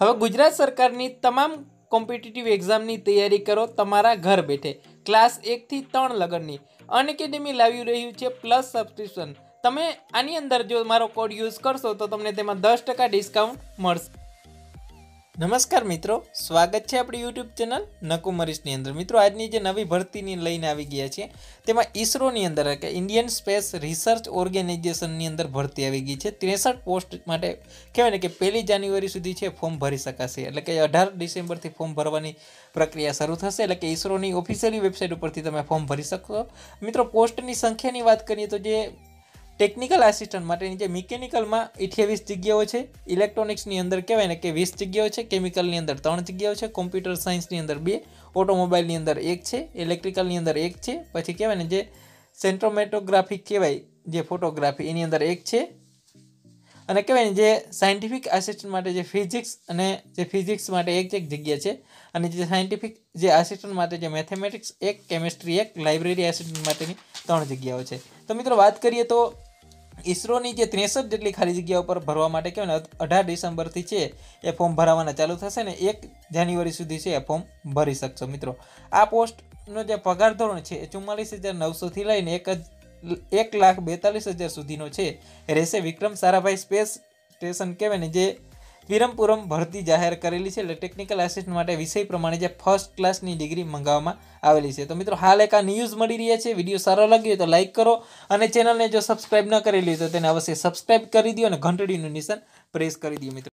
હવે ગુજરાત સરકારની તમામ કોમ્પિટિટિવ એક્ઝામની તૈયારી કરો તમારા ઘર બેઠે. ક્લાસ 1 થી 3 લગનની અનએકેડમી લાવી રહ્યું છે પ્લસ સબસ્ક્રિપ્શન. તમે આની અંદર જો મારો કોડ યુઝ કરશો તો તમને તેમાં 10% ડિસ્કાઉન્ટ મળશે. નમસ્કાર મિત્રો, સ્વાગત છે આપણી યુટ્યુબ ચેનલ નકુમરીશની અંદર. મિત્રો, આજની જે નવી ભરતીની લઈને આવી ગયા છે તેમાં ઈસરોની અંદર કે ઇન્ડિયન સ્પેસ રિસર્ચ ઓર્ગેનાઇઝેશનની અંદર ભરતી આવી ગઈ છે. 63 પોસ્ટ માટે કહેવાય ને કે 1 જાન્યુઆરી સુધી છે ફોર્મ ભરી શકાશે. એટલે કે 18 ડિસેમ્બરથી ફોર્મ ભરવાની પ્રક્રિયા શરૂ થશે. એટલે કે ઈસરોની ઓફિશિયલી વેબસાઇટ ઉપરથી તમે ફોર્મ ભરી શકશો. મિત્રો, પોસ્ટની સંખ્યાની વાત કરીએ તો જે ટેકનિકલ આસિસ્ટન્ટ માટેની જે મિકેનિકલમાં 28 જગ્યાઓ છે, ઇલેક્ટ્રોનિક્સની અંદર કહેવાય ને કે 20 જગ્યાઓ છે, કેમિકલની અંદર 3 જગ્યાઓ છે, કોમ્પ્યુટર સાયન્સની અંદર 2, ઓટોમોબાઈલની અંદર 1 છે, ઇલેક્ટ્રિકલની અંદર 1 છે, પછી કહેવાય ને જે સેન્ટ્રોમેટોગ્રાફી કહેવાય જે ફોટોગ્રાફી એની અંદર 1 છે, અને કહેવાય ને જે સાયન્ટિફિક આસિસ્ટન્ટ માટે જે ફિઝિક્સ અને જે ફિઝિક્સ માટે એક જગ્યા છે, અને જે સાયન્ટિફિક જે આસિસ્ટન્ટ માટે જે મેથેમેટિક્સ 1, કેમિસ્ટ્રી 1, લાઇબ્રેરી આસિસ્ટન્ટ માટેની 3 જગ્યાઓ છે. તો મિત્રો, વાત કરીએ તો ઈસરોની જે 63 જેટલી ખાલી જગ્યાઓ પર ભરવા માટે કહેવાય ને 18 ડિસેમ્બરથી છે એ ફોર્મ ભરાવાના ચાલુ થશે ને 1 જાન્યુઆરી સુધી છે એ ફોર્મ ભરી શકશો. મિત્રો, આ પોસ્ટનો જે પગાર ધોરણ છે એ 44,900થી લઈને 1,42,000 સુધીનો છે એ રહેશે. વિક્રમ સારાભાઈ સ્પેસ સ્ટેશન કહેવાય ને જે વિરમપુરમ ભરતી જાહેર કરેલી છે. એટલે ટેકનિકલ આસિસ્ટન્ટ માટે વિષય પ્રમાણે જે ફર્સ્ટ ક્લાસની ડિગ્રી મંગાવવામાં આવેલી છે. તો મિત્રો, હાલ એક આ ન્યૂઝ મળી રહ્યા છે. વિડીયો સારો લાગ્યો તો લાઇક કરો, અને ચેનલને જો સબસ્ક્રાઇબ ન કરેલી તો તેને અવશ્ય સબસ્ક્રાઇબ કરી દો અને ઘંટડીનું નિશાન પ્રેસ કરી દો. મિત્રો.